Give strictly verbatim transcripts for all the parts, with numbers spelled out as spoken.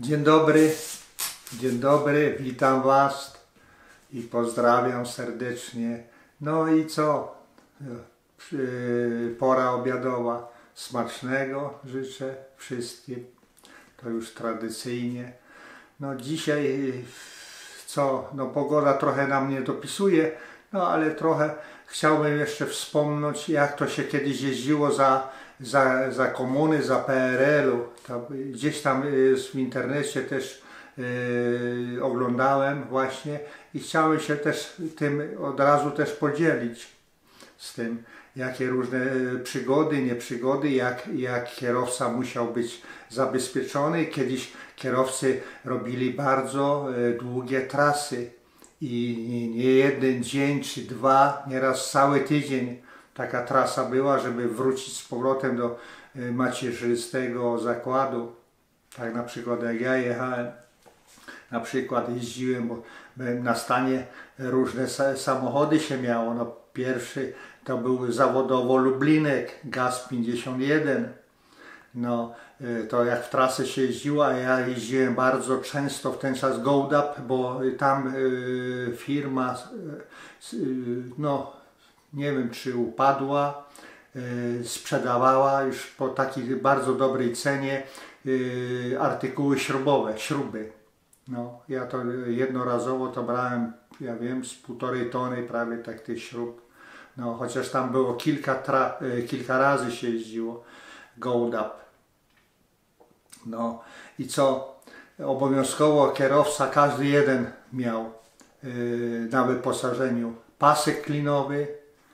Dzień dobry, dzień dobry, witam Was i pozdrawiam serdecznie. No i co? Pora obiadowa. Smacznego życzę wszystkim. To już tradycyjnie. No dzisiaj co? No pogoda trochę nam nie dopisuje, no ale trochę chciałbym jeszcze wspomnieć, jak to się kiedyś jeździło za, za, za komuny, za P R L-u. Gdzieś tam w internecie też yy, oglądałem właśnie i chciałem się też tym od razu też podzielić z tym, jakie różne przygody, nieprzygody, jak, jak kierowca musiał być zabezpieczony. Kiedyś kierowcy robili bardzo długie trasy i nie jeden dzień czy dwa, nieraz cały tydzień taka trasa była, żeby wrócić z powrotem do macierzystego zakładu. Tak na przykład jak ja jechałem, na przykład jeździłem, bo na stanie różne samochody się miało. No, pierwszy to był zawodowo Lublinek, Gaz pięćdziesiąt jeden. No, to jak w trasę się jeździło, a ja jeździłem bardzo często w ten czas Goldap, bo tam y, firma, y, no nie wiem czy upadła, y, sprzedawała już po takiej bardzo dobrej cenie y, artykuły śrubowe, śruby. No, ja to jednorazowo to brałem, ja wiem, z półtorej tony prawie tak tych śrub. No, chociaż tam było kilka, tra, kilka razy się jeździło Goldap. No i co? Obowiązkowo kierowca, każdy jeden miał yy, na wyposażeniu pasek klinowy,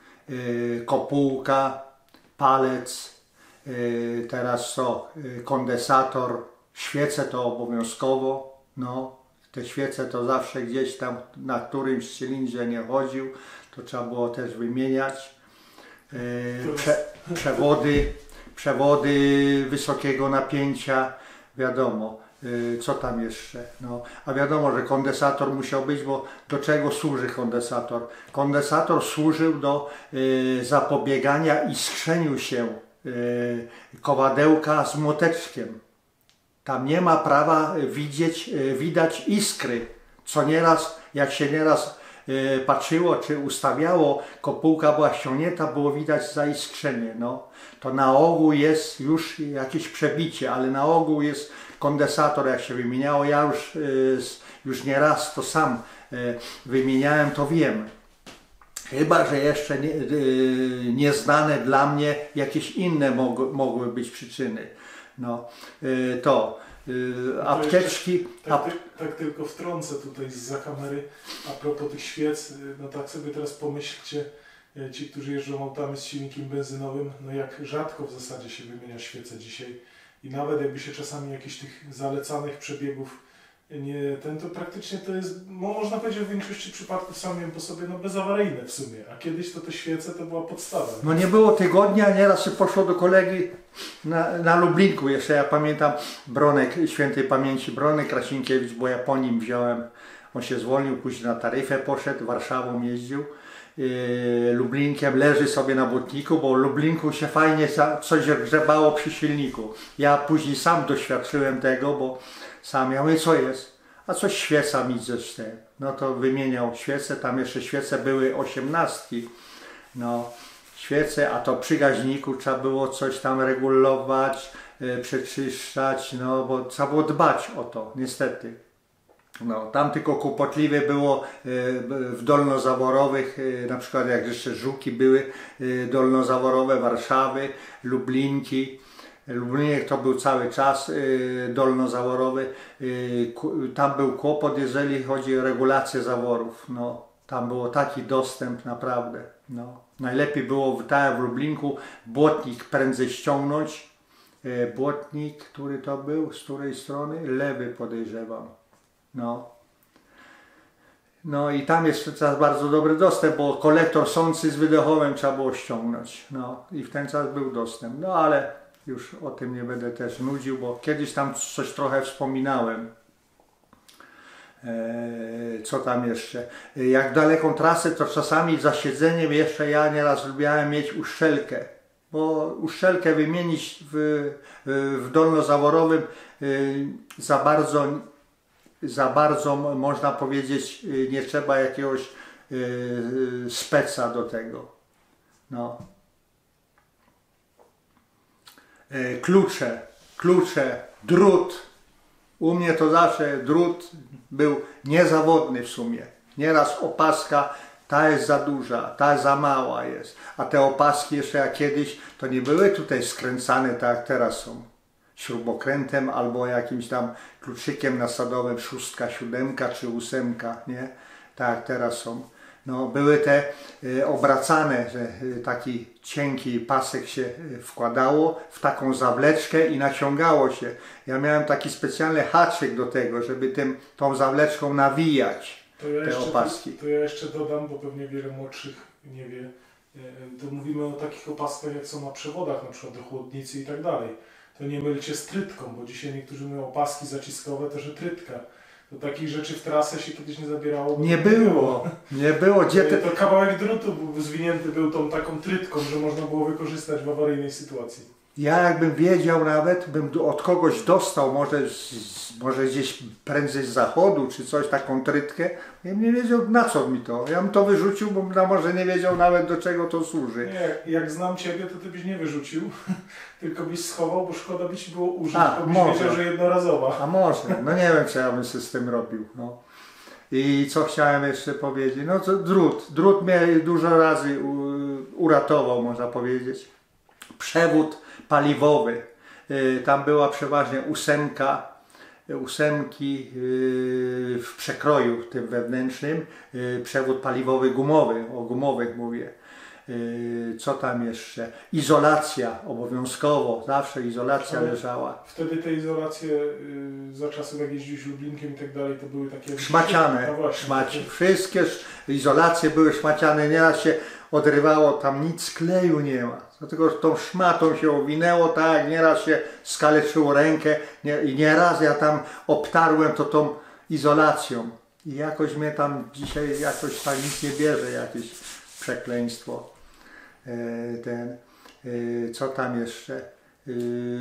yy, kopułka, palec, yy, teraz co? Yy, kondensator, świece to obowiązkowo. No, te świece to zawsze gdzieś tam na którymś cylindrze nie chodził, to trzeba było też wymieniać. Yy, prze, przewody, przewody wysokiego napięcia, wiadomo, yy, co tam jeszcze. No, a wiadomo, że kondensator musiał być, bo do czego służy kondensator? Kondensator służył do yy, zapobiegania iskrzeniu się yy, kowadełka z młoteczkiem. Tam nie ma prawa widzieć, widać iskry, co nieraz, jak się nieraz patrzyło, czy ustawiało, kopułka była ściągnięta, było widać zaiskrzenie. No, to na ogół jest już jakieś przebicie, ale na ogół jest kondensator, jak się wymieniało. Ja już, już nieraz to sam wymieniałem, to wiem. Chyba że jeszcze nie, nieznane dla mnie jakieś inne mogły, mogły być przyczyny. No, to apteczki. Tak, tak, tak tylko wtrącę tutaj zza kamery a propos tych świec. No tak sobie teraz pomyślcie, ci, którzy jeżdżą autami z silnikiem benzynowym, no jak rzadko w zasadzie się wymienia świece dzisiaj. I nawet jakby się czasami jakichś tych zalecanych przebiegów nie, ten to praktycznie to jest, no można powiedzieć, w większości przypadków samym po sobie no bezawaryjne w sumie, a kiedyś to te świece to była podstawa. No nie było tygodnia, nieraz się poszło do kolegi na, na Lublinku, jeszcze ja pamiętam Bronek, świętej pamięci Bronek Krasinkiewicz, bo ja po nim wziąłem, on się zwolnił, później na taryfę poszedł, Warszawą jeździł, yy, Lublinkiem, leży sobie na błotniku, bo w Lublinku się fajnie coś grzebało przy silniku. Ja później sam doświadczyłem tego, bo sam ja mówię, co jest? A coś świeca mi zresztą. No to wymieniał świece, tam jeszcze świece były osiemnastki. No, świece, a to przy gaźniku trzeba było coś tam regulować, yy, przeczyszczać, no bo trzeba było dbać o to, niestety. No, tam tylko kłopotliwe było yy, w dolnozaworowych, yy, na przykład jak jeszcze Żuki były yy, dolnozaworowe, Warszawy, Lublinki. Lublinek to był cały czas yy, dolnozaworowy. Yy, tam był kłopot, jeżeli chodzi o regulację zaworów. No, tam było taki dostęp naprawdę. No. Najlepiej było tak w Lublinku błotnik prędzej ściągnąć. Yy, błotnik, który to był, z której strony? Lewy podejrzewam. No. No i tam jest teraz bardzo dobry dostęp, bo kolektor sący z wydechowem trzeba było ściągnąć. No i w ten czas był dostęp. No ale już o tym nie będę też nudził, bo kiedyś tam coś trochę wspominałem. Eee, co tam jeszcze? Jak daleką trasę, to czasami za siedzeniem jeszcze ja nieraz lubiałem mieć uszczelkę. bo uszczelkę wymienić w, w dolnozaworowym za bardzo, za bardzo można powiedzieć, nie trzeba jakiegoś speca do tego. No. Klucze, klucze, drut. U mnie to zawsze drut był niezawodny w sumie. Nieraz opaska, ta jest za duża, ta za mała jest. A te opaski jeszcze jak kiedyś, to nie były tutaj skręcane tak jak teraz są. Śrubokrętem albo jakimś tam kluczykiem nasadowym, szóstka, siódemka czy ósemka, nie? Tak jak teraz są. No, były te y, obracane, że y, taki cienki pasek się y, wkładało w taką zawleczkę i naciągało się. Ja miałem taki specjalny haczyk do tego, żeby tym, tą zawleczką nawijać to ja te jeszcze, opaski. To ja jeszcze dodam, bo pewnie wiele młodszych nie wie, to mówimy o takich opaskach jak są na przewodach, na przykład do chłodnicy i tak dalej. To nie mylcie z trytką, bo dzisiaj niektórzy mówią opaski zaciskowe, to że trytka. To takich rzeczy w trasę się kiedyś nie zabierało. Nie było, nie było. Gdzie te... To kawałek drutu był zwinięty był tą taką trytką, że można było wykorzystać w awaryjnej sytuacji. Ja jakbym wiedział nawet, bym od kogoś dostał, może, z, może gdzieś prędzej z zachodu, czy coś, taką trytkę, ja bym nie wiedział na co mi to. Ja bym to wyrzucił, bo bym może nie wiedział nawet do czego to służy. Nie, jak, jak znam Ciebie, to Ty byś nie wyrzucił, tylko byś schował, bo szkoda by Ci było użyć, A, bo byś może. wiedział, że jednorazowa. A może, no nie wiem co ja bym się z tym robił. No. I co chciałem jeszcze powiedzieć, no to drut, drut mnie dużo razy u, uratował, można powiedzieć. Przewód paliwowy, tam była przeważnie ósemka, ósemki w przekroju tym wewnętrznym, przewód paliwowy gumowy, o gumowych mówię. Co tam jeszcze? Izolacja obowiązkowo, zawsze izolacja Ale leżała. Wtedy te izolacje y, za czasów jak jeździłeś Lublинkiem i tak dalej, to były takie... Szmaciane, no właśnie, szmaci. takie... Wszystkie izolacje były szmaciane, nieraz się odrywało, tam nic kleju nie ma. Dlatego tą szmatą się owinęło, tak, nieraz się skaleczyło rękę nie, i nieraz ja tam obtarłem to tą izolacją. I jakoś mnie tam dzisiaj jakoś tak nic nie bierze, jakieś przekleństwo. E, ten, e, co tam jeszcze? E,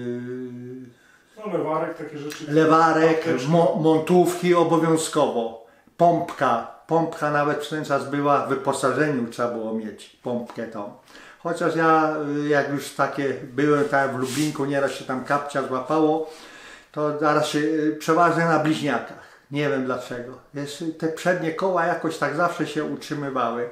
No lewarek, takie rzeczy. lewarek, mo, montówki obowiązkowo. Pompka, pompka nawet w ten czas była, w wyposażeniu trzeba było mieć pompkę tą. Chociaż ja, jak już takie byłem tak w Lublinku, nieraz się tam kapcia złapało, to zaraz się, przeważnie na bliźniakach. Nie wiem dlaczego. Jeszcze te przednie koła jakoś tak zawsze się utrzymywały.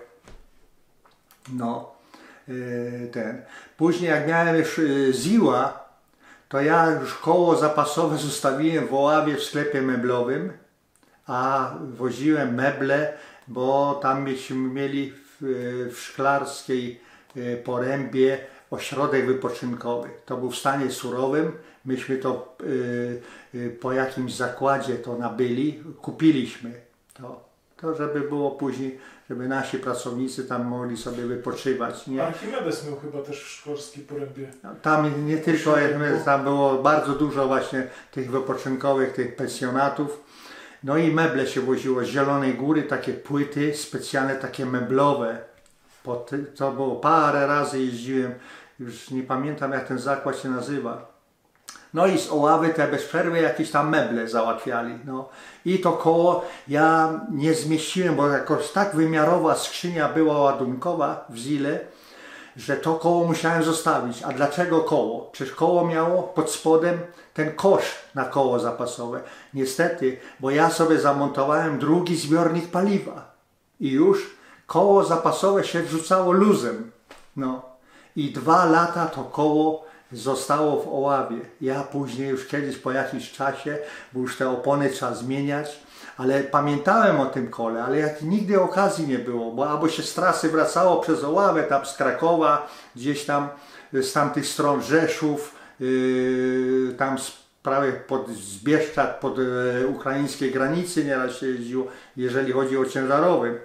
No, ten. Później jak miałem już Ziła, to ja już koło zapasowe zostawiłem w Oławie w sklepie meblowym, a woziłem meble, bo tam myśmy mieli w, w Szklarskiej Porębie ośrodek wypoczynkowy. To był w stanie surowym. Myśmy to y, y, po jakimś zakładzie to nabyli, kupiliśmy to, to żeby było później, żeby nasi pracownicy tam mogli sobie wypoczywać. Nie? Archimedes miał chyba też w Szklarskiej Porębie. Tam nie tylko, tam było bardzo dużo właśnie tych wypoczynkowych, tych pensjonatów. No i meble się woziło z Zielonej Góry, takie płyty specjalne, takie meblowe. To było parę razy jeździłem, już nie pamiętam jak ten zakład się nazywa. No i z Oławy te bez przerwy jakieś tam meble załatwiali. No. I to koło ja nie zmieściłem, bo jakoś tak wymiarowa skrzynia była ładunkowa w Zile, że to koło musiałem zostawić. A dlaczego koło? Przecież koło miało pod spodem ten kosz na koło zapasowe. Niestety, bo ja sobie zamontowałem drugi zbiornik paliwa i już koło zapasowe się wrzucało luzem. No. I dwa lata to koło zostało w Oławie. Ja później już kiedyś po jakimś czasie, bo już te opony trzeba zmieniać, ale pamiętałem o tym kole, ale jak nigdy okazji nie było, bo albo się z trasy wracało przez Oławę, tam z Krakowa, gdzieś tam z tamtych stron Rzeszów, yy, tam z, prawie pod Zbieszczak, pod yy, ukraińskiej granicy nieraz się jeździło, jeżeli chodzi o ciężarowym.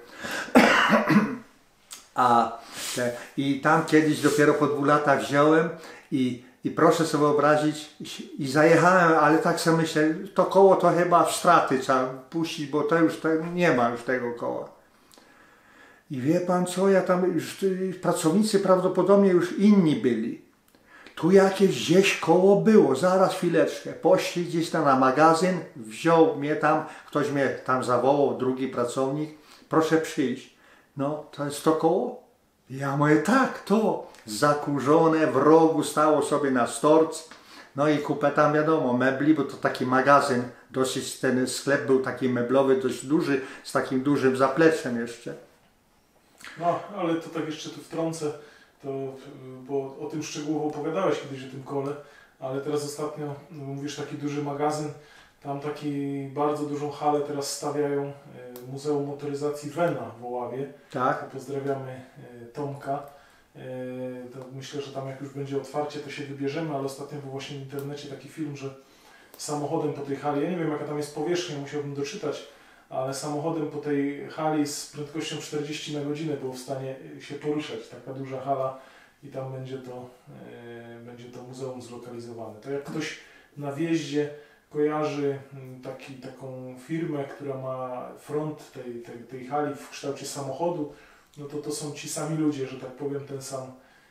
A te, i tam kiedyś dopiero po dwóch latach wziąłem i, i proszę sobie wyobrazić, i zajechałem, ale tak sobie myślę, to koło to chyba w straty trzeba puścić, bo to już to, nie ma już tego koła. I wie pan co, ja tam już, pracownicy prawdopodobnie już inni byli. Tu jakieś gdzieś koło było, zaraz chwileczkę. Poszli gdzieś tam na magazyn, wziął mnie tam, ktoś mnie tam zawołał, drugi pracownik. Proszę przyjść. No, to jest to koło? Ja mówię, tak, to. Zakurzone, w rogu stało sobie na storc. No i kupę tam wiadomo, mebli, bo to taki magazyn, dosyć ten sklep był taki meblowy, dość duży, z takim dużym zapleczem jeszcze. No, ale to tak jeszcze tu wtrącę, to, bo o tym szczegółowo opowiadałeś kiedyś o tym kole, ale teraz ostatnio, no, mówisz taki duży magazyn, tam taki bardzo dużą halę teraz stawiają Muzeum Motoryzacji Wena w Oławie. Tak. Pozdrawiamy Tomka. To myślę, że tam jak już będzie otwarcie, to się wybierzemy, ale ostatnio był właśnie w internecie taki film, że samochodem po tej hali, ja nie wiem jaka tam jest powierzchnia, musiałbym doczytać, ale samochodem po tej hali z prędkością czterdzieści na godzinę było w stanie się poruszać, taka duża hala i tam będzie to, e, będzie to muzeum zlokalizowane. To jak ktoś na wjeździe kojarzy taki, taką firmę, która ma front tej, tej, tej hali w kształcie samochodu, no to to są ci sami ludzie, że tak powiem, ten sam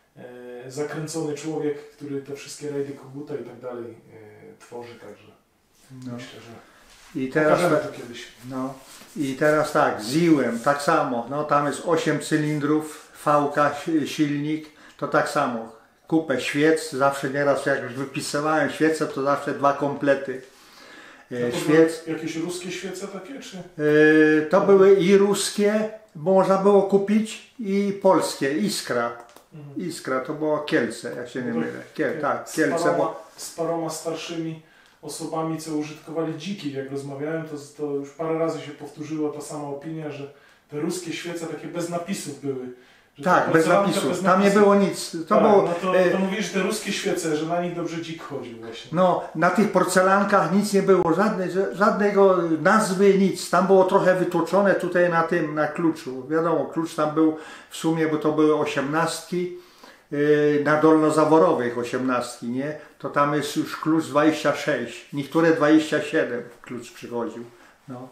e, zakręcony człowiek, który te wszystkie rajdy Koguta i tak dalej e, tworzy, także no. Myślę, że I teraz, to kiedyś. No, i teraz tak, z iłem tak samo, no tam jest osiem cylindrów, V K silnik, to tak samo, kupę świec, zawsze nieraz jak już wypisywałem świece, to zawsze dwa komplety. No to Świec. były jakieś ruskie świece takie, czy? Yy, to były i ruskie, bo można było kupić, i polskie, Iskra. Mhm. Iskra to było Kielce, jak się nie no mylę. Kiel, tak, Kielce. Z paroma, bo... z paroma starszymi osobami, co użytkowali dziki, jak rozmawiałem, to, to już parę razy się powtórzyła ta sama opinia, że te ruskie świece takie bez napisów były. Że tak, bez napisów. bez Tam nie było nic. To tak, było, no to, to mówisz, że te ruskie świece, że na nich dobrze dzik chodził właśnie. No, na tych porcelankach nic nie było, żadnej, żadnego nazwy, nic. Tam było trochę wytłoczone tutaj na tym, na kluczu. Wiadomo, klucz tam był w sumie, bo to były osiemnastki, yy, na dolnozaworowych osiemnastki, nie? To tam jest już klucz dwadzieścia sześć, niektóre dwadzieścia siedem klucz przychodził. No,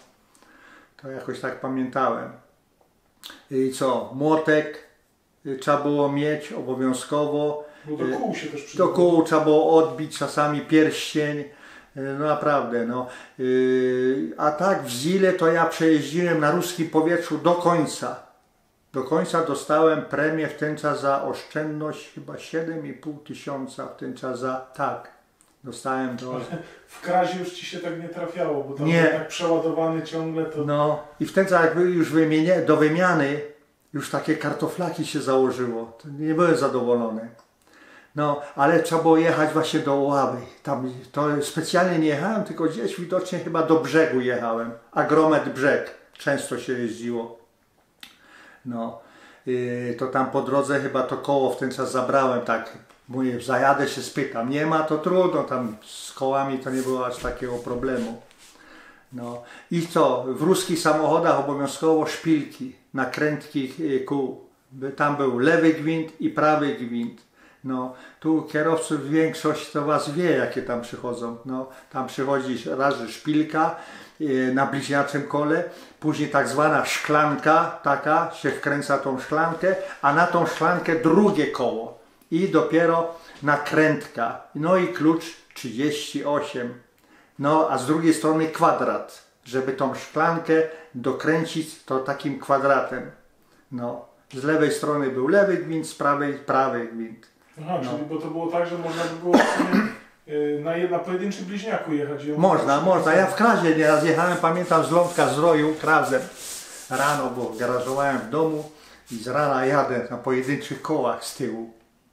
to jakoś tak pamiętałem. I co, młotek trzeba było mieć obowiązkowo. No do kół się też przydało. Do kół trzeba było odbić, czasami pierścień. No naprawdę, no. A tak w Zile to ja przejeździłem na ruskim powietrzu do końca. Do końca dostałem premię w ten czas za oszczędność chyba siedem i pół tysiąca w ten czas za, tak. Dostałem do... W krazie już ci się tak nie trafiało, bo tam nie. tak przeładowany ciągle to... No i w ten czas jak były już wymienię, do wymiany, już takie kartoflaki się założyło. To nie byłem zadowolony. No, ale trzeba było jechać właśnie do Oławy. Tam to specjalnie nie jechałem, tylko gdzieś widocznie chyba do brzegu jechałem. Agromet Brzeg. Często się jeździło. No, yy, to tam po drodze chyba to koło w ten czas zabrałem, tak. Mówię, zajadę się spytam. Nie ma, to trudno. Tam z kołami to nie było aż takiego problemu. No i co? W ruskich samochodach obowiązkowo szpilki, nakrętki kół. Tam był lewy gwint i prawy gwint. No, tu kierowców większość to was wie, jakie tam przychodzą. No, tam przychodzi raz szpilka yy, na bliźniaczym kole, później tak zwana szklanka, taka, się wkręca tą szklankę, a na tą szklankę drugie koło. I dopiero nakrętka. No i klucz trzydzieści osiem. No, a z drugiej strony kwadrat, żeby tą szklankę dokręcić to takim kwadratem. No, z lewej strony był lewy gwint, z prawej prawy gwint. Aha, no. Czyli bo to było tak, że można by było na, na pojedynczym bliźniaku jechać. Można, można. Ja w krazie nieraz jechałem, pamiętam z Lądka z Roju krazem. Rano, bo garażowałem w domu i z rana jadę na pojedynczych kołach z tyłu.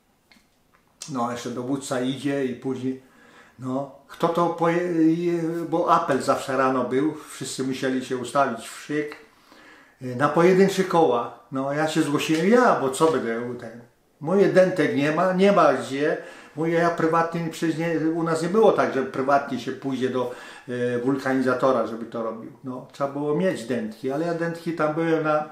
No, jeszcze dowódca idzie i później, no, kto to, poje, bo apel zawsze rano był, wszyscy musieli się ustawić w szyk, na pojedyncze koła. No, ja się zgłosiłem, ja, bo co będę ten. Moje dentek nie ma, nie ma gdzie. Mówię, ja prywatnie, przecież nie, u nas nie było tak, że prywatnie się pójdzie do e, wulkanizatora, żeby to robił. No, trzeba było mieć dętki, ale ja dętki tam byłem na,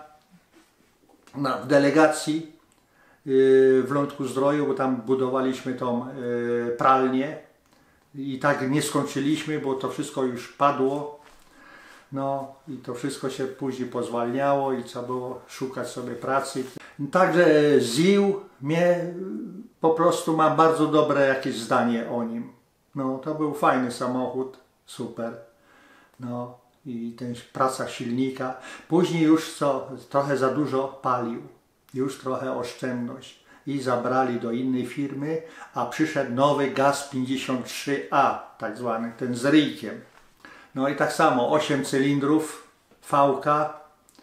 na, w delegacji e, w Lądku Zdroju, bo tam budowaliśmy tą e, pralnię i tak nie skończyliśmy, bo to wszystko już padło. No i to wszystko się później pozwalniało i trzeba było szukać sobie pracy. Także ZIL mnie po prostu mam bardzo dobre jakieś zdanie o nim. No to był fajny samochód, super. No i ten praca silnika. Później już co, trochę za dużo palił. Już trochę oszczędność. I zabrali do innej firmy, a przyszedł nowy Gaz pięćdziesiąt trzy A, tak zwany, ten z ryjkiem. No i tak samo, osiem cylindrów, V K.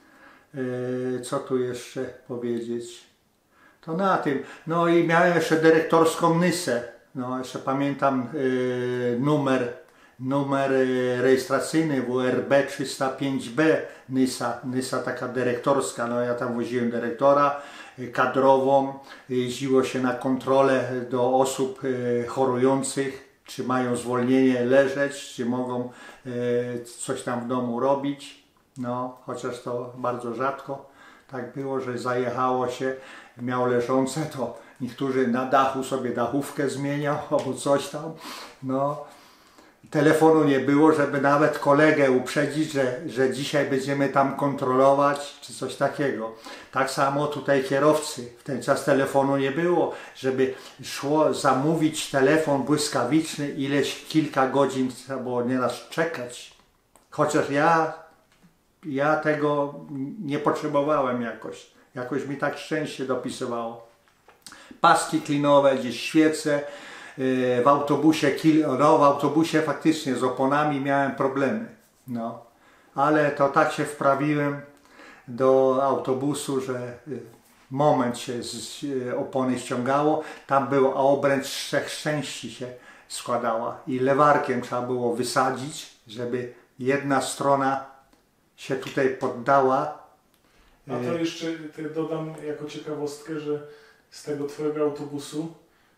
Yy, co tu jeszcze powiedzieć? To na tym. No i miałem jeszcze dyrektorską Nysę. No jeszcze pamiętam yy, numer, numer yy, rejestracyjny W R B trzysta pięć B Nysa. Nysa taka dyrektorska. No ja tam woziłem dyrektora yy, kadrową. Jeździło się na kontrolę do osób yy, chorujących. Czy mają zwolnienie leżeć, czy mogą y, coś tam w domu robić. No, chociaż to bardzo rzadko tak było, że zajechało się, miał leżące, to niektórzy na dachu sobie dachówkę zmieniał albo coś tam. No, telefonu nie było, żeby nawet kolegę uprzedzić, że, że dzisiaj będziemy tam kontrolować, czy coś takiego. Tak samo tutaj kierowcy. W ten czas telefonu nie było, żeby szło zamówić telefon błyskawiczny, ileś kilka godzin trzeba było nieraz czekać. Chociaż ja, ja tego nie potrzebowałem jakoś. Jakoś mi tak szczęście dopisywało. Paski klinowe, gdzieś świece. W autobusie, no w autobusie faktycznie z oponami miałem problemy, no, ale to tak się wprawiłem do autobusu, że moment się z opony ściągało, tam było, a obręcz trzech części się składała i lewarkiem trzeba było wysadzić, żeby jedna strona się tutaj poddała. A to jeszcze dodam jako ciekawostkę, że z tego twojego autobusu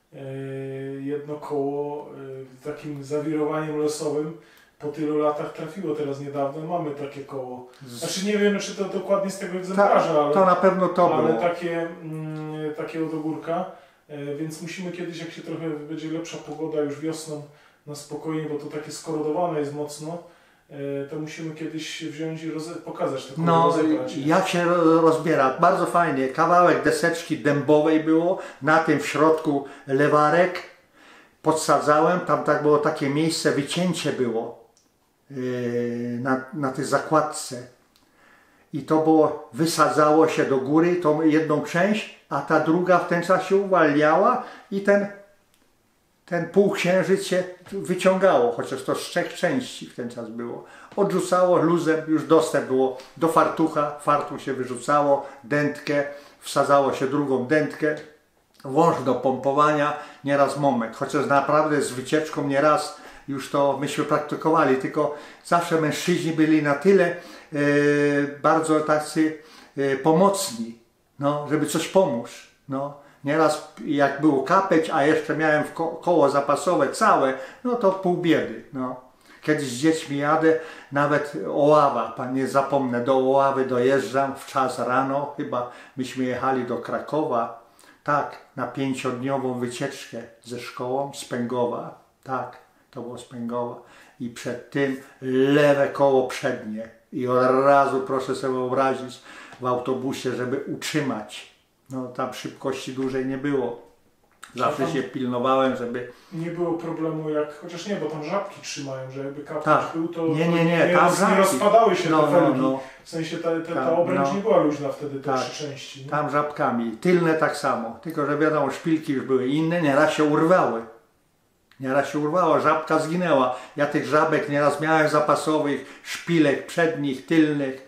jedno koło takim zawirowaniem losowym po tylu latach trafiło teraz niedawno. Mamy takie koło. Znaczy nie wiem, czy to dokładnie z tego egzemplarza, Ta, ale to na pewno to ale było. takie, mm, takiego do górka. Więc musimy kiedyś, jak się trochę będzie lepsza pogoda już wiosną, na spokojnie, bo to takie skorodowane jest mocno, to musimy kiedyś wziąć i pokazać to koło, no, rozebrać. jak się rozbiera, bardzo fajnie, kawałek deseczki dębowej było, na tym w środku lewarek, podsadzałem, tam tak było takie miejsce, wycięcie było yy, na, na tej zakładce i to było, wysadzało się do góry, tą jedną część, a ta druga w ten czas się uwalniała i ten ten półksiężyc się wyciągało, chociaż to z trzech części w ten czas było. Odrzucało luzem, już dostęp było do fartucha, fartuch się wyrzucało, dętkę, wsadzało się drugą dętkę, wąż do pompowania, nieraz moment, chociaż naprawdę z wycieczką nieraz już to myśmy praktykowali, tylko zawsze mężczyźni byli na tyle e, bardzo tacy e, pomocni, no, żeby coś pomóc. No. Nieraz jak było kapeć, a jeszcze miałem ko koło zapasowe całe, no to pół biedy. No. Kiedyś z dziećmi jadę, nawet Oława, pan nie zapomnę, do Oławy dojeżdżam w czas rano, chyba myśmy jechali do Krakowa, tak, na pięciodniową wycieczkę ze szkołą z Pęgowa, tak, to było z Pęgowa i przed tym lewe koło przednie i od razu proszę sobie wyobrazić w autobusie, żeby utrzymać. No tam szybkości dłużej nie było. Zawsze się pilnowałem, żeby... Nie było problemu jak... Chociaż nie, bo tam żabki trzymają, że jakby kapeć tak. był, to nie, nie, nie, nie, tam roz, żabki. nie rozpadały się no, te felgi. No, no. W sensie ta, ta, ta tam, obręcz no. nie była luźna wtedy, te tak. trzy części. Nie? Tam żabkami. Tylne tak samo. Tylko, że wiadomo, szpilki już były inne, nieraz się urwały. Nieraz się urwało, żabka zginęła. Ja tych żabek nieraz miałem zapasowych, szpilek przednich, tylnych.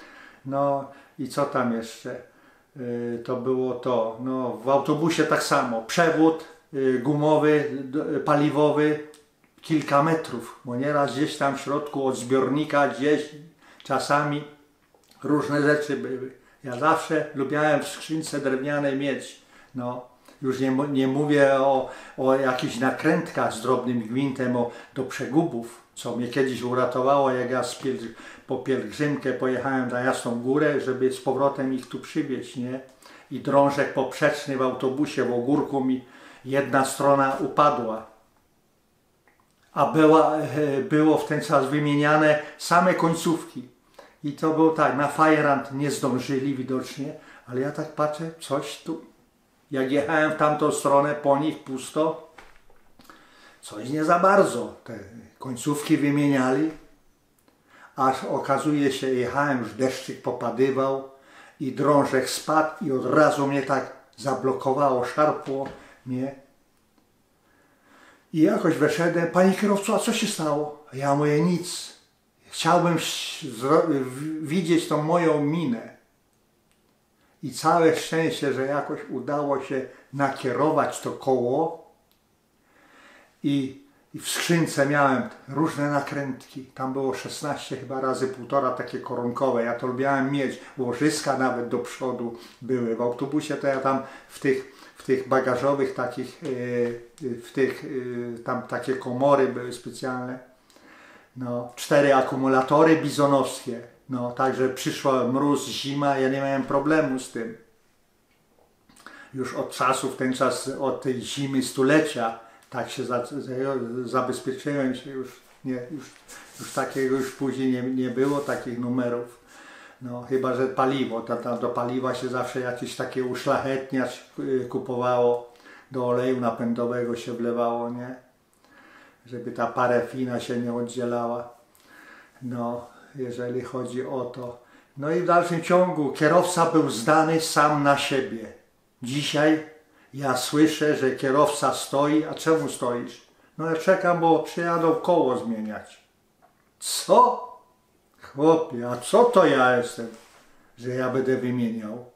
No i co tam jeszcze? Yy, to było to. No, w autobusie tak samo. Przewód yy, gumowy, yy, paliwowy, kilka metrów. Bo nieraz gdzieś tam w środku od zbiornika, gdzieś czasami różne rzeczy były. Ja zawsze lubiałem w skrzynce drewnianej mieć. No. Już nie, nie mówię o, o jakichś nakrętkach z drobnym gwintem o, do przegubów, co mnie kiedyś uratowało, jak ja z piel, po pielgrzymkę pojechałem na Jasną Górę, żeby z powrotem ich tu przywieźć, nie? I drążek poprzeczny w autobusie w ogórku mi jedna strona upadła. a była, było w ten czas wymieniane same końcówki. I to było tak, na Fajrant nie zdążyli widocznie, ale ja tak patrzę, coś tu, jak jechałem w tamtą stronę, po nich pusto, coś nie za bardzo, te końcówki wymieniali, aż okazuje się, jechałem, już deszczyk popadywał i drążek spadł i od razu mnie tak zablokowało, szarpło mnie. I jakoś wyszedłem, panie kierowco, a co się stało? A ja mówię, nic. Chciałbym widzieć tą moją minę. I całe szczęście, że jakoś udało się nakierować to koło. I, i w skrzynce miałem różne nakrętki. Tam było szesnaście chyba razy półtora takie koronkowe. Ja to lubiałem mieć. Łożyska nawet do przodu były. W autobusie to ja tam w tych w tych bagażowych takich, w tych, tam takie komory były specjalne, no, cztery akumulatory bizonowskie, no, także przyszła mróz, zima, ja nie miałem problemu z tym. Już od czasu, w ten czas, od tej zimy stulecia, tak się za, zabezpieczyłem się, już, nie, już, już takiego już później nie, nie było, takich numerów. No, chyba że paliwo, to, to, do paliwa się zawsze jakieś takie uszlachetniacz kupowało, do oleju napędowego się wlewało, nie? Żeby ta parafina się nie oddzielała. No, jeżeli chodzi o to. No i w dalszym ciągu kierowca był zdany sam na siebie. Dzisiaj ja słyszę, że kierowca stoi, a czemu stoisz? No ja czekam, bo przyjadą koło zmieniać. Co? Chłopie, a co to ja jestem, że ja będę wymieniał?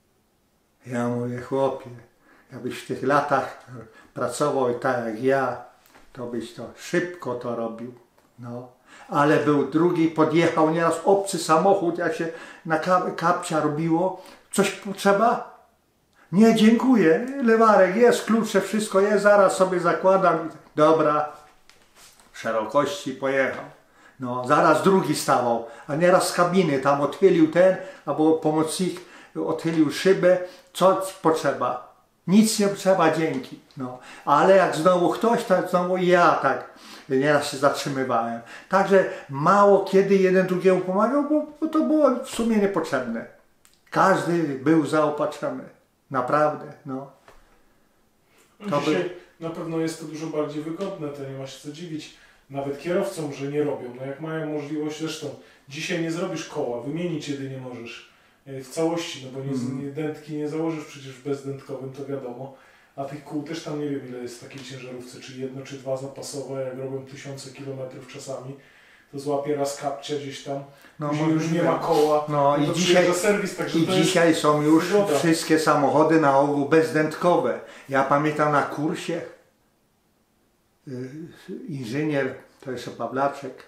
Ja mówię, chłopie, jakbyś w tych latach pracował tak jak ja, to byś to szybko to robił. No. Ale był drugi, podjechał nieraz obcy samochód, jak się na kapcia robiło. Coś potrzeba? Nie, dziękuję, lewarek jest, klucze, wszystko jest, zaraz sobie zakładam. Dobra, szerokości pojechał. No, zaraz drugi stawał, a nieraz z kabiny tam odchylił ten, albo pomocnik odchylił szybę, co potrzeba? Nic nie potrzeba, dzięki. No, ale jak znowu ktoś, to znowu ja tak nieraz się zatrzymywałem. Także mało kiedy jeden drugiemu pomagał, bo, bo to było w sumie niepotrzebne. Każdy był zaopatrzony. Naprawdę, no. No dzisiaj by... na pewno jest to dużo bardziej wygodne, to nie ma się co dziwić. Nawet kierowcom, że nie robią. No jak mają możliwość, zresztą dzisiaj nie zrobisz koła, wymienić jedynie możesz w całości, no bo nie, mm. nie, dętki nie założysz przecież bezdętkowym, to wiadomo. A tych kół też tam nie wiem ile jest w takiej ciężarówce, czy jedno, czy dwa zapasowe, jak robią tysiące kilometrów czasami, to złapie raz kapcia gdzieś tam, no, później już nie ma koła, no, no i dzisiaj, serwis, także i to dzisiaj jest są już wygoda. Wszystkie samochody na ogół bezdętkowe. Ja pamiętam na kursie yy, inżynier, to jest Pawlaczek,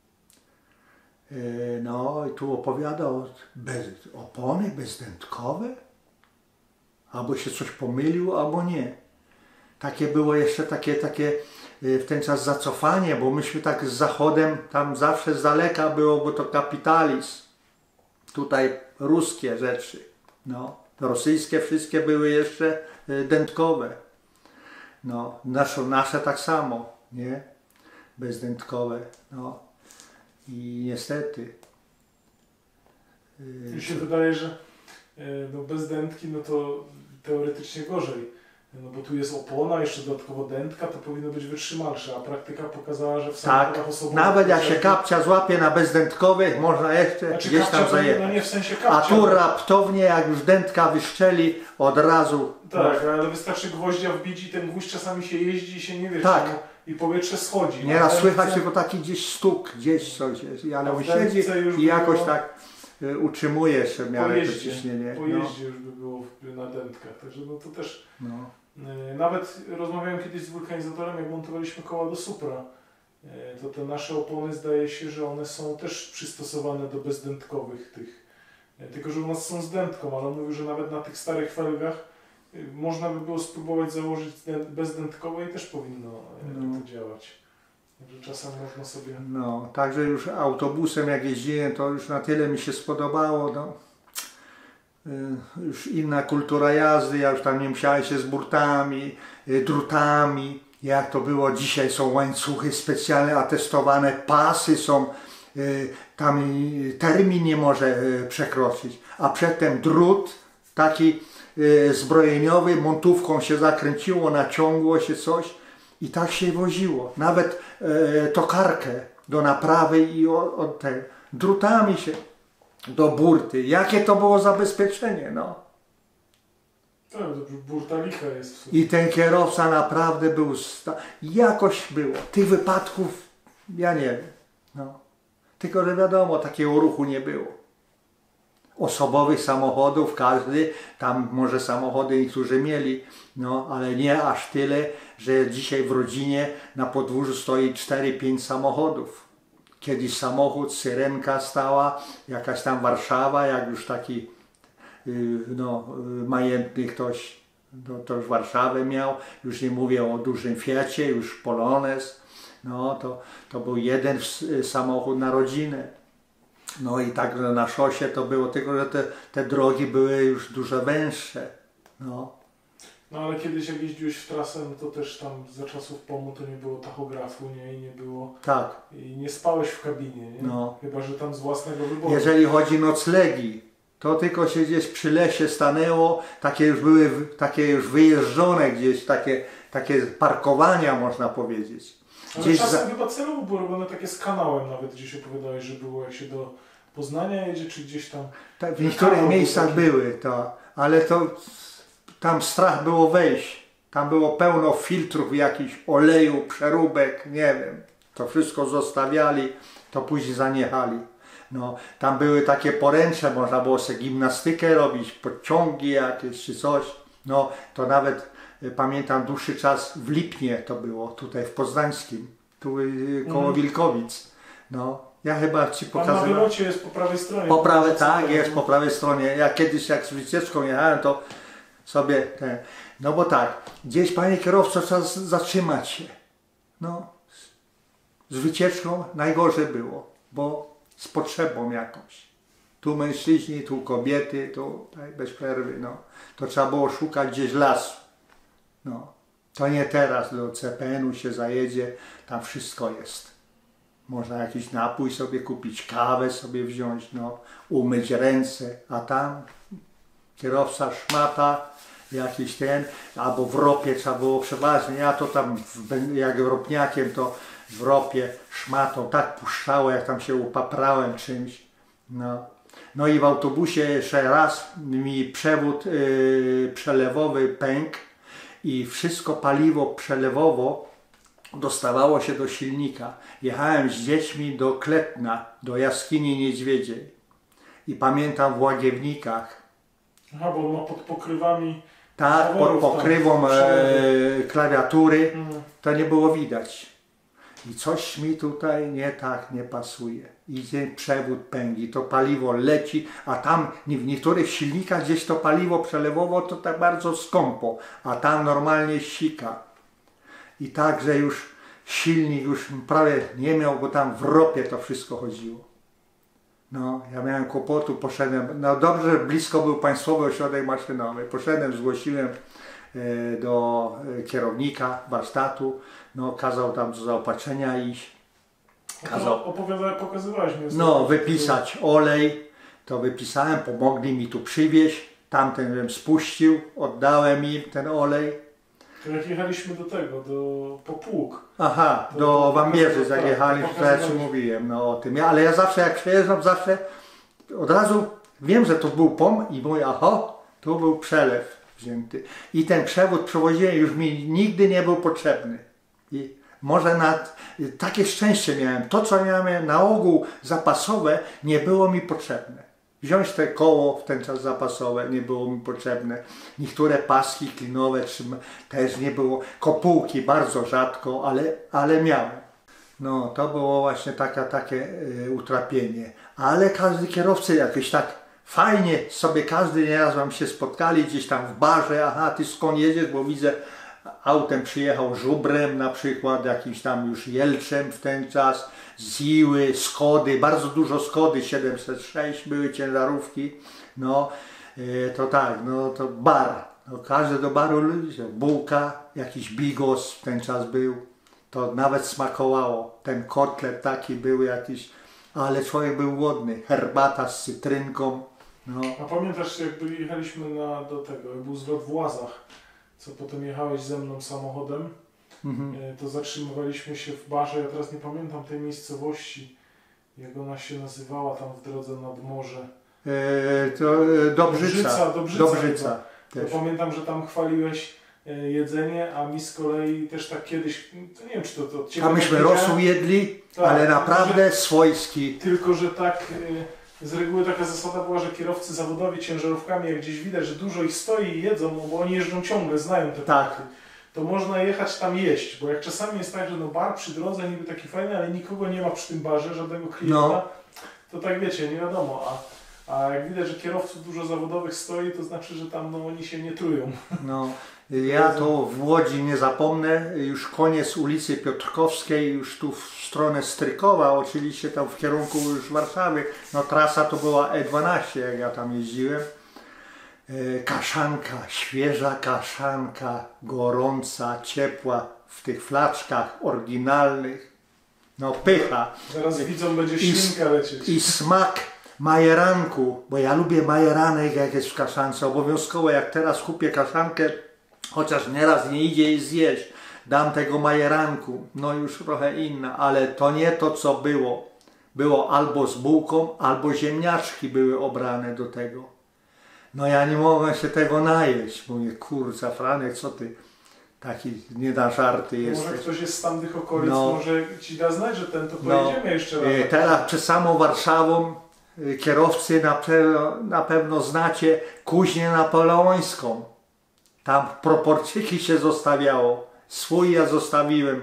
yy, no i tu opowiadał, bez, opony bezdętkowe? Albo się coś pomylił, albo nie. Takie było jeszcze takie, takie w ten czas zacofanie, bo myśmy tak z Zachodem, tam zawsze z daleka było, bo to kapitalizm. Tutaj ruskie rzeczy, no. Rosyjskie wszystkie były jeszcze dętkowe. No, nasze, nasze tak samo, nie? Bezdętkowe, no. I niestety. Mi się wydaje, że no bez dętki, no to teoretycznie gorzej. No bo tu jest opona, jeszcze dodatkowo dętka, to powinno być wytrzymalsze, a praktyka pokazała, że w samochodach tak, osobowych... nawet jak się kapcia złapie na bezdętkowych, można jeszcze znaczy, gdzieś tam zajechać. No nie w sensie kapcia, a tu raptownie, jak już dętka wyszczeli, od razu... Tak, no. Ale wystarczy gwoździa wbić i ten gwóźdź czasami się jeździ i się nie wie, tak. i powietrze schodzi. Nieraz słychać tylko taki gdzieś stuk, gdzieś coś jest, ale on siedzi i jakoś było... tak y, utrzymuje się w miarę to ciśnienie. Po jeździe no. Już by było na dętkach, także no to też... No. Nawet rozmawiałem kiedyś z wulkanizatorem, jak montowaliśmy koła do Supra, to te nasze opony zdaje się, że one są też przystosowane do bezdętkowych tych, tylko że u nas są z dętką, ale on mówił, że nawet na tych starych felgach można by było spróbować założyć bezdętkowe i też powinno no. to działać. Także czasem można sobie... No, także już autobusem jak jeździłem, to już na tyle mi się spodobało, no. Już inna kultura jazdy, ja już tam nie musiałem się z burtami, drutami, jak to było, dzisiaj są łańcuchy specjalne, atestowane, pasy są, y, tam y, termin nie może y, przekroczyć, a przedtem drut taki y, zbrojeniowy, montówką się zakręciło, naciągło się coś i tak się woziło. Nawet y, tokarkę do naprawy i od, od te, drutami się do burty. Jakie to było zabezpieczenie, no. Tak, burta licha jest w sumie. I ten kierowca naprawdę był, sta... jakoś było. Tych wypadków, ja nie wiem. No. Tylko, że wiadomo, takiego ruchu nie było. Osobowych samochodów, każdy, tam może samochody niektórzy mieli, no, ale nie aż tyle, że dzisiaj w rodzinie na podwórzu stoi cztery pięć samochodów. Kiedyś samochód, syrenka stała, jakaś tam Warszawa, jak już taki no, majętny ktoś, no, to już Warszawę miał, już nie mówię o dużym Fiacie, już Polonez, no to, to był jeden samochód na rodzinę. No i tak na szosie to było, tylko że te, te drogi były już dużo węższe. No. No ale kiedyś jak jeździłeś w trasę, no to też tam za czasów P O M-u to nie było tachografu, nie, i nie było... Tak. I nie spałeś w kabinie, nie? No. Chyba że tam z własnego wyboru. Jeżeli chodzi o noclegi, to tylko się gdzieś przy lesie stanęło, takie już były takie już wyjeżdżone gdzieś, takie, takie parkowania można powiedzieć. Ale Gdzieś czasem za... chyba celowo było robione takie z kanałem nawet, gdzieś opowiadałeś, że było jak się do Poznania jedzie, czy gdzieś tam... Tak, w niektórych miejscach taki... były to, ale to tam strach było wejść. Tam było pełno filtrów jakichś, oleju, przeróbek, nie wiem. To wszystko zostawiali, to później zaniechali. No, tam były takie poręcze, można było sobie gimnastykę robić, podciągi jakieś czy coś. No, to nawet y, pamiętam dłuższy czas w Lipnie to było, tutaj w Poznańskim, tu y, koło mm. Wilkowic. No, ja chyba ci pokazałem. Na wylocie jest po prawej stronie. Po prawej, tak, jest po prawej stronie. Ja kiedyś jak z wycieczką jechałem, to sobie ten, no bo tak, gdzieś panie kierowco trzeba zatrzymać się. No, z wycieczką najgorzej było, bo z potrzebą jakąś. Tu mężczyźni, tu kobiety, tu tak, bez przerwy, no. To trzeba było szukać gdzieś lasu. No. To nie teraz, do C P N-u się zajedzie, tam wszystko jest. Można jakiś napój sobie kupić, kawę sobie wziąć, no, umyć ręce, a tam kierowca szmata, jakiś ten, albo w ropie trzeba było przeważnie, ja to tam w, jak ropniakiem to w ropie szmatą tak puszczało, jak tam się upaprałem czymś. No, no i w autobusie jeszcze raz mi przewód yy, przelewowy pękł i wszystko paliwo przelewowo dostawało się do silnika. Jechałem z dziećmi do Kletna, do jaskini niedźwiedziej i pamiętam w Łagiewnikach. Aha, bo on ma pod pokrywami... Tak, pod pokrywą tam, e, klawiatury, mhm. To nie było widać. I coś mi tutaj nie tak, nie pasuje. Idzie przewód pędzi, to paliwo leci, a tam w niektórych silnikach gdzieś to paliwo przelewowo to tak bardzo skąpo, a tam normalnie sika. I tak, że już silnik już prawie nie miał, bo tam w ropie to wszystko chodziło. No, ja miałem kłopotu, poszedłem, no dobrze, że blisko był Państwowy Ośrodek Maszynowy. Poszedłem, zgłosiłem e, do e, kierownika warsztatu, no kazał tam do zaopatrzenia iść. Kazał, opowiadałeś, pokazywałeś mi. No, wypisać olej, to wypisałem, pomogli mi tu przywieźć, tamten żem spuścił, oddałem im ten olej. To jak jechaliśmy do tego, do Popłuk. Aha, do, do Wambierzy zajechali, to ja ci mówiłem no, o tym. Ja, ale ja zawsze jak przejeżdżam, zawsze od razu wiem, że to był P O M i mówię, aha, tu był przelew wzięty. I ten przewód przewoziłem, już mi nigdy nie był potrzebny. I może na takie szczęście miałem. To, co miałem na ogół zapasowe, nie było mi potrzebne. Wziąć te koło w ten czas zapasowe nie było mi potrzebne. Niektóre paski klinowe też nie było. Kopułki bardzo rzadko, ale, ale miałem. No to było właśnie taka, takie y, utrapienie. Ale każdy kierowca jakoś tak fajnie sobie każdy nieraz wam się spotkali gdzieś tam w barze. Aha, ty skąd jedziesz, bo widzę autem przyjechał Żubrem na przykład, jakimś tam już Jelczem w ten czas, Ziły, Skody, bardzo dużo Skody, siedemset sześć były ciężarówki, no to tak, no to bar, No, każdy do baru ludzie, bułka, jakiś bigos w ten czas był, to nawet smakowało. Ten kotlet taki był jakiś, ale człowiek był głodny. Herbata z cytrynką. No. A pamiętasz, jak byli, jechaliśmy na, do tego, jak był zlot w Łazach, co potem jechałeś ze mną samochodem, Mhm. to zatrzymywaliśmy się w barze, ja teraz nie pamiętam tej miejscowości, jak ona się nazywała tam w drodze nad morze. E, to e, Dobrzyca. Dobrzyca, Dobrzyca, Dobrzyca to też. pamiętam, że tam chwaliłeś e, jedzenie, a mi z kolei też tak kiedyś, to nie wiem czy to, to od Ciebie A myśmy tak wiedziałem, rosół jedli, tak, ale tylko, naprawdę swojski. tylko że tak e, z reguły taka zasada była, że kierowcy zawodowi ciężarówkami, jak gdzieś widać, że dużo ich stoi i jedzą, no bo oni jeżdżą ciągle, znają te Tak. punkty, to można jechać tam jeść, bo jak czasami jest tak, że no bar przy drodze niby taki fajny, ale nikogo nie ma przy tym barze, żadnego klienta, No. to tak wiecie, nie wiadomo, a, a jak widać, że kierowców dużo zawodowych stoi, to znaczy, że tam no, oni się nie trują. No, ja to w Łodzi nie zapomnę, już koniec ulicy Piotrkowskiej, już tu w stronę Strykowa, oczywiście tam w kierunku już Warszawy, no trasa to była E dwanaście, jak ja tam jeździłem. E, Kaszanka, świeża kaszanka, gorąca, ciepła, w tych flaczkach oryginalnych, no pycha. Zaraz widzą, będzie I s- ślinka lecieć. I smak majeranku, bo ja lubię majeranek jak jest w kaszance, obowiązkowo jak teraz kupię kaszankę, chociaż nieraz nie idzie jej zjeść, dam tego majeranku, no już trochę inna, ale to nie to co było. Było albo z bułką, albo ziemniaczki były obrane do tego. No ja nie mogłem się tego najeść, mówię, kurczę Franek, co ty taki nie na żarty Może jesteś. ktoś jest z tamtych okolic, No. może ci da znać, że ten to No. pojedziemy jeszcze raz. E, Teraz przed samą Warszawą e, kierowcy na pewno, na pewno znacie Kuźnię Napoleońską. Tam proporcyjki się zostawiało. Swój ja zostawiłem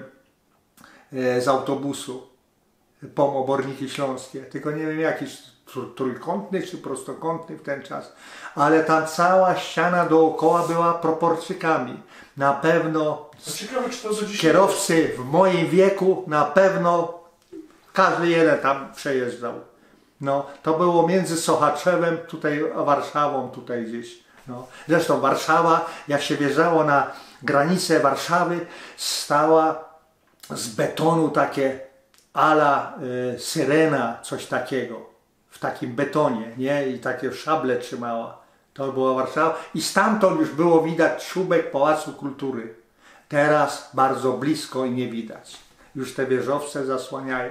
e, z autobusu. Pom Oborniki Śląskie. Tylko nie wiem jakiś tr- trójkątny czy prostokątny w ten czas. Ale tam cała ściana dookoła była proporcykami. Na pewno No ciekawe, czy to do dzisiaj... kierowcy w moim wieku na pewno każdy jeden tam przejeżdżał. No, to było między Sochaczewem, tutaj a Warszawą, tutaj gdzieś. No. Zresztą Warszawa, jak się wjeżdżało na granicę Warszawy, stała z betonu takie ala y, syrena, coś takiego, w takim betonie, nie? I takie szable trzymała. To była Warszawa i stamtąd już było widać czubek Pałacu Kultury. Teraz bardzo blisko i nie widać. Już te wieżowce zasłaniają.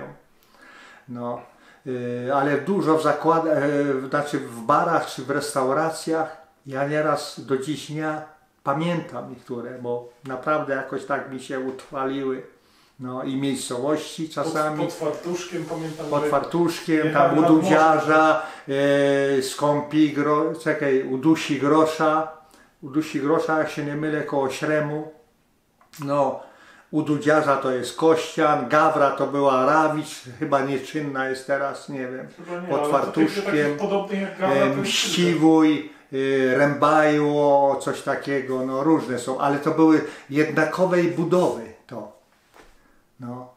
No, yy, ale dużo w zakładach, yy, znaczy w barach czy w restauracjach, ja nieraz do dziś dnia pamiętam niektóre, bo naprawdę jakoś tak mi się utrwaliły. No i miejscowości czasami. Pod, pod fartuszkiem pamiętam, Pod że fartuszkiem, jechałem tam u nad morze. Dudziarza, yy, skąpi, gro, czekaj, u Dusi Grosza, u Dusi Grosza, jak się nie mylę, koło Śremu. No, u Dudziarza to jest Kościan, Gawra to była Rawicz, chyba nieczynna jest teraz, nie wiem. Chyba nie, pod ale to tych fartuszkiem, takich podobnych jak Gawra, to e, jest Mściwój, e, Rębajło, coś takiego, no różne są, ale to były jednakowej budowy to. No.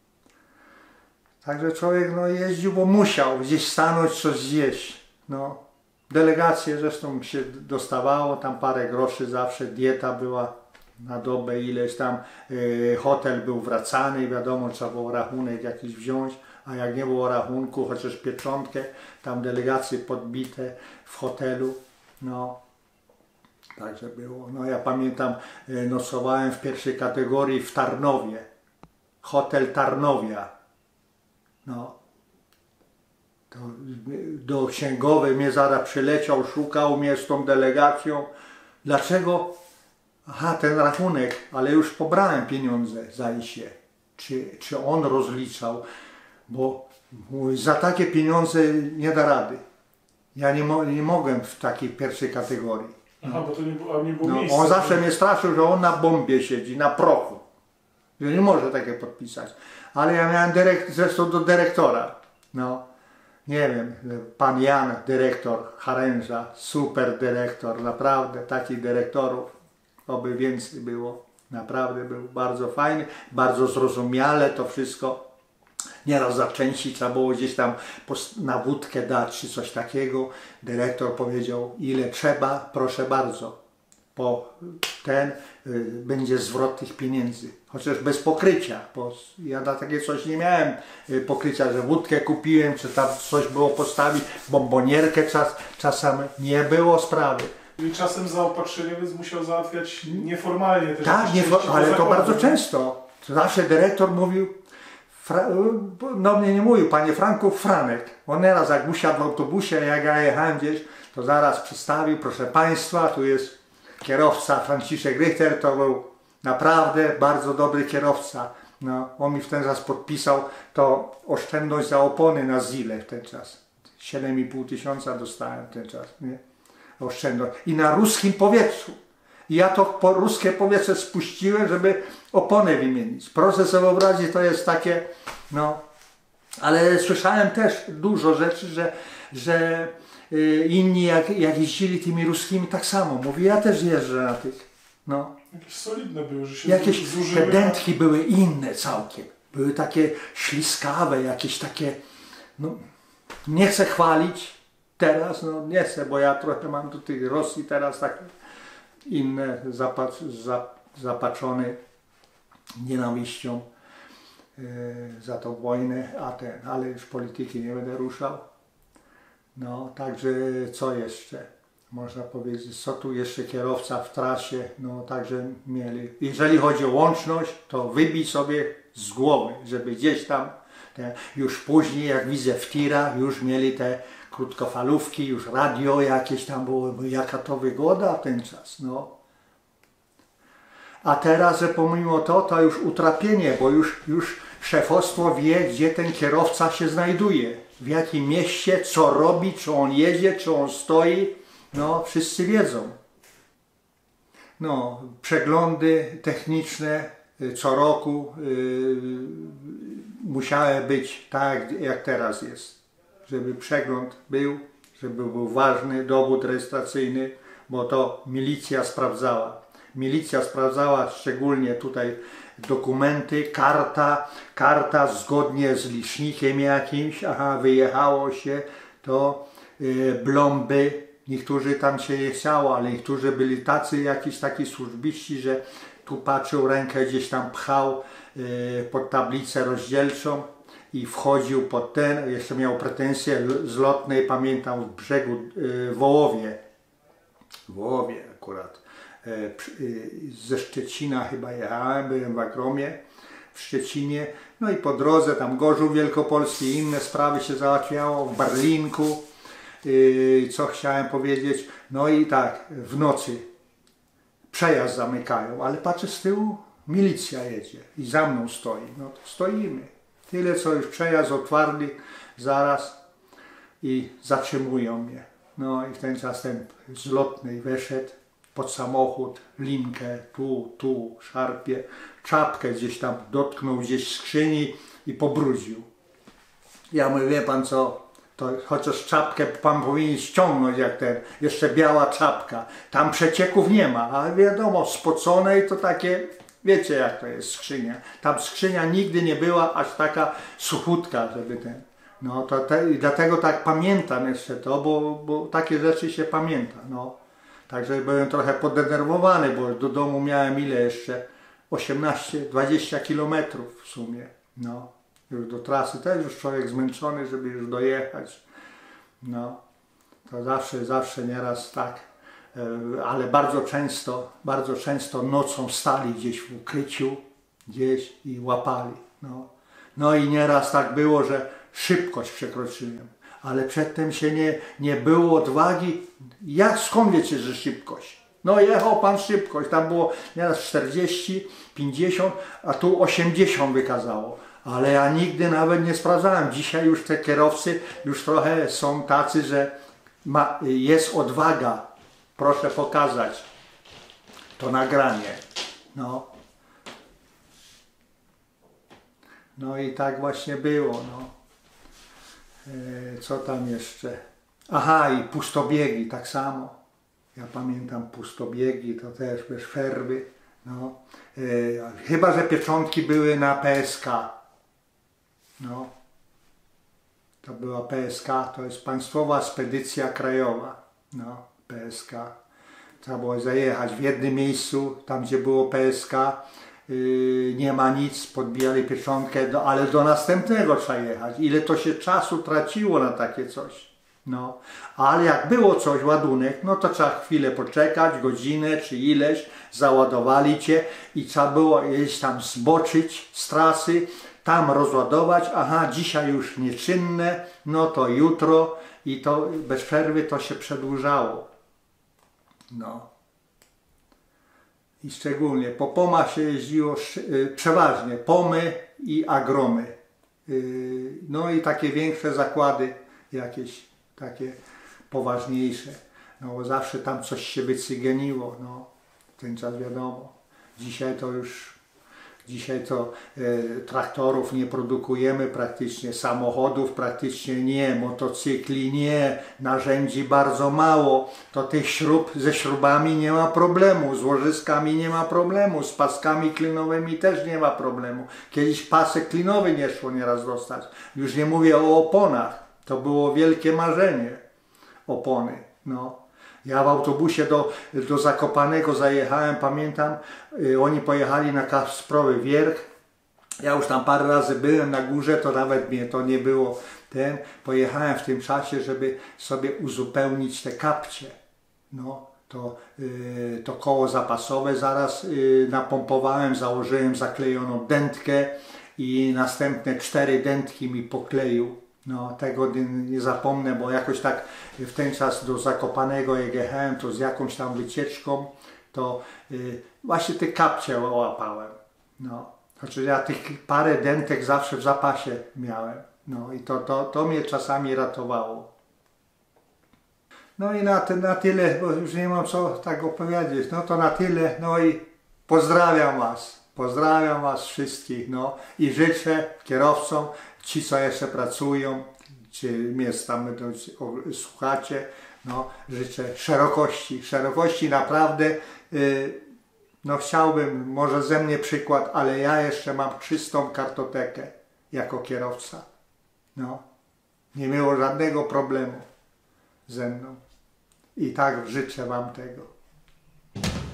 Także człowiek no, jeździł, bo musiał gdzieś stanąć, coś zjeść. No. Delegacje zresztą się dostawało, tam parę groszy zawsze, dieta była na dobę ileś tam, y, hotel był wracany, wiadomo, trzeba było rachunek jakiś wziąć, a jak nie było rachunku, chociaż pieczątkę, tam delegacje podbite w hotelu, no. Także było. No ja pamiętam, y, nocowałem w pierwszej kategorii w Tarnowie. Hotel Tarnowia. No. To do księgowej mnie zaraz przyleciał, szukał mnie z tą delegacją. Dlaczego? Aha, ten rachunek, ale już pobrałem pieniądze, zdaje się. Czy, czy on rozliczał? Bo mówi, za takie pieniądze nie da rady. Ja nie, mo nie mogłem w takiej pierwszej kategorii. Aha, bo to nie, było- a nie było No, miejsca. on zawsze mnie straszył, że on na bombie siedzi, na prochu. Że nie może takie podpisać. Ale ja miałem dyrekt, zresztą do dyrektora. No, nie wiem, pan Jan, dyrektor Haręża, super dyrektor, naprawdę takich dyrektorów, oby więcej było. Naprawdę był bardzo fajny, bardzo zrozumiale to wszystko. Nieraz za części trzeba było gdzieś tam na wódkę dać czy coś takiego. Dyrektor powiedział, ile trzeba, proszę bardzo. po ten y, będzie zwrot tych pieniędzy. Chociaż bez pokrycia, bo ja na takie coś nie miałem y, pokrycia, że wódkę kupiłem, czy tam coś było postawić, bombonierkę czas, czasami nie było sprawy. I czasem zaopatrzeniowiec musiał załatwiać nieformalnie też. Tak, nie, ale to bardzo często. Zawsze dyrektor mówił, Fra, no mnie nie mówił, panie Franku, Franek. On nieraz jak usiadł w autobusie, jak ja jechałem gdzieś, to zaraz przedstawił, proszę państwa, tu jest kierowca Franciszek Richter, to był naprawdę bardzo dobry kierowca. No, on mi w ten czas podpisał to oszczędność za opony na Zile w ten czas. siedem i pół tysiąca dostałem w ten czas, nie? Oszczędność. I na ruskim powietrzu. I ja to po ruskie powietrze spuściłem, żeby opony wymienić. Proszę sobie wyobrazić, to jest takie, no, ale słyszałem też dużo rzeczy, że, że y, inni jak, jak jeździli tymi ruskimi tak samo. Mówi, ja też jeżdżę na tych, no. Jakieś solidne były, że się Jakieś zużyły. te dętki były inne całkiem. Były takie śliskawe, jakieś takie, no, nie chcę chwalić teraz, no nie chcę, bo ja trochę mam do tych Rosji teraz takie inne zapacz, zapaczone nienawiścią yy, za tą wojnę, a ten, ale już polityki nie będę ruszał. No, także co jeszcze można powiedzieć, co tu jeszcze kierowca w trasie, no także mieli. Jeżeli chodzi o łączność, to wybij sobie z głowy, żeby gdzieś tam, te, już później jak widzę w tirach, już mieli te krótkofalówki, już radio jakieś tam było, jaka to wygoda w ten czas, no. A teraz, że pomimo to, to już utrapienie, bo już, już szefostwo wie, gdzie ten kierowca się znajduje, w jakim mieście, co robi, czy on jedzie, czy on stoi, no wszyscy wiedzą. No, przeglądy techniczne co roku yy, musiały być tak, jak teraz jest. Żeby przegląd był, żeby był ważny dowód rejestracyjny, bo to milicja sprawdzała. Milicja sprawdzała szczególnie tutaj dokumenty, karta, karta zgodnie z licznikiem jakimś, aha, wyjechało się, to yy, blomby, niektórzy tam się nie chciało, ale niektórzy byli tacy, jakiś taki służbiści, że tu patrzył, rękę gdzieś tam pchał yy, pod tablicę rozdzielczą i wchodził pod ten, jeszcze miał pretensje z lotnej, pamiętam, w brzegu yy, Wołowie, Wołowie akurat, ze Szczecina chyba jechałem, byłem w Agromie w Szczecinie, no i po drodze tam Gorzów Wielkopolski, inne sprawy się załatwiało, w Barlinku, yy, co chciałem powiedzieć, no i tak, w nocy przejazd zamykają, ale patrzę z tyłu, milicja jedzie i za mną stoi, no to stoimy, tyle co już przejazd otwarli zaraz i zatrzymują mnie, no i w ten czas ten z lotnej weszedł pod samochód, linkę, tu, tu, szarpie, czapkę gdzieś tam dotknął gdzieś skrzyni i pobrudził. Ja mówię, wie pan co, to chociaż czapkę pan powinien ściągnąć jak ten, jeszcze biała czapka, tam przecieków nie ma, ale wiadomo, spoconej to takie, wiecie jak to jest skrzynia, tam skrzynia nigdy nie była aż taka suchutka, żeby ten, no to te, i dlatego tak pamiętam jeszcze to, bo, bo takie rzeczy się pamięta, no. Także byłem trochę podenerwowany, bo do domu miałem ile jeszcze? osiemnaście dwadzieścia kilometrów w sumie. No, już do trasy też już człowiek zmęczony, żeby już dojechać. No, to zawsze, zawsze nieraz tak, ale bardzo często, bardzo często nocą stali gdzieś w ukryciu, gdzieś i łapali. No, no i nieraz tak było, że szybkość przekroczyłem. Ale przedtem się nie, nie było odwagi. Jak skąd wiecie, że szybkość? No jechał pan szybkość, tam było nieraz czterdzieści, pięćdziesiąt, a tu osiemdziesiąt wykazało. Ale ja nigdy nawet nie sprawdzałem. Dzisiaj już te kierowcy już trochę są tacy, że ma, jest odwaga. Proszę pokazać to nagranie. No. No i tak właśnie było. No. Co tam jeszcze? Aha, i pustobiegi tak samo. Ja pamiętam pustobiegi, to też bez ferby. No. E, chyba, że pieczątki były na P S K. No. To była P S K, to jest Państwowa Spedycja Krajowa. No, P S K. trzeba było zajechać w jednym miejscu, tam gdzie było P S K, yy, nie ma nic, podbijali pieczątkę, do, ale do następnego trzeba jechać. Ile to się czasu traciło na takie coś. No, ale jak było coś, ładunek, no to trzeba chwilę poczekać, godzinę czy ileś, załadowali cię i trzeba było gdzieś tam zboczyć z trasy, tam rozładować, aha, dzisiaj już nieczynne, no to jutro i to bez przerwy to się przedłużało. No. I szczególnie po POMach się jeździło yy, przeważnie, POMy i agromy. Yy, no i takie większe zakłady jakieś, takie poważniejsze. No bo zawsze tam coś się wycygeniło, no. Ten czas wiadomo. Dzisiaj to już Dzisiaj to e, traktorów nie produkujemy praktycznie, samochodów praktycznie nie, motocykli nie, narzędzi bardzo mało. To tych śrub, ze śrubami nie ma problemu, z łożyskami nie ma problemu, z paskami klinowymi też nie ma problemu. Kiedyś pasek klinowy nie szło nieraz dostać. Już nie mówię o oponach, to było wielkie marzenie, opony, no. Ja w autobusie do, do Zakopanego zajechałem, pamiętam, y, oni pojechali na Kasprowy Wierch. Ja już tam parę razy byłem na górze, to nawet mnie to nie było ten. Pojechałem w tym czasie, żeby sobie uzupełnić te kapcie. No, to, y, to koło zapasowe zaraz y, napompowałem, założyłem zaklejoną dętkę i następne cztery dętki mi pokleił. No, tego nie zapomnę, bo jakoś tak w ten czas do Zakopanego jak jechałem, to z jakąś tam wycieczką, to y, właśnie te kapcie łapałem. No, znaczy ja tych parę dętek zawsze w zapasie miałem. No i to, to, to mnie czasami ratowało. No i na, na tyle, bo już nie mam co tak opowiedzieć, no to na tyle, no i pozdrawiam Was. Pozdrawiam Was wszystkich, no i życzę kierowcom, ci co jeszcze pracują, czy mnie tam słuchacie, no życzę szerokości, szerokości naprawdę, yy, no chciałbym, może ze mnie przykład, ale ja jeszcze mam czystą kartotekę jako kierowca, no, nie było żadnego problemu ze mną i tak życzę Wam tego.